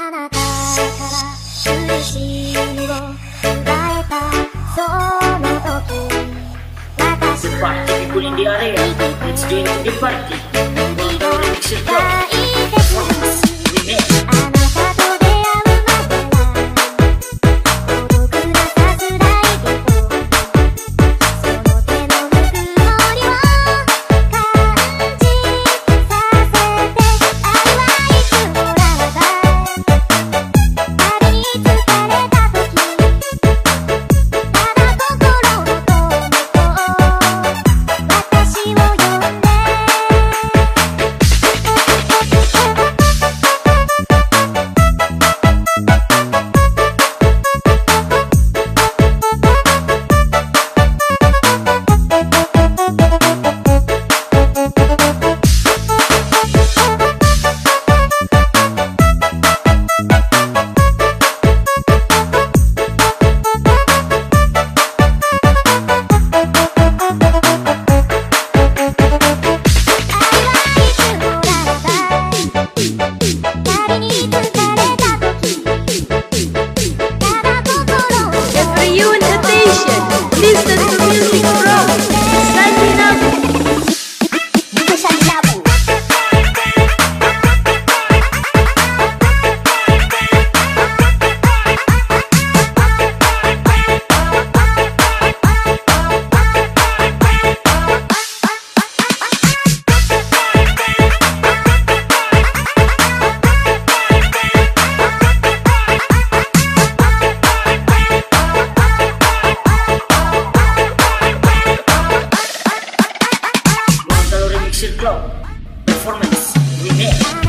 あなたから嬉しいを奪えたその時私 The party people in the area, let's join to the party. One hour mix it up. Performance, remix. あなたと出会うまでは孤独なさすらいけどその手のぬくもりを感じさせて愛はいつもらわない旅に疲れた時ただ心の友と私を呼んで Performance, remix.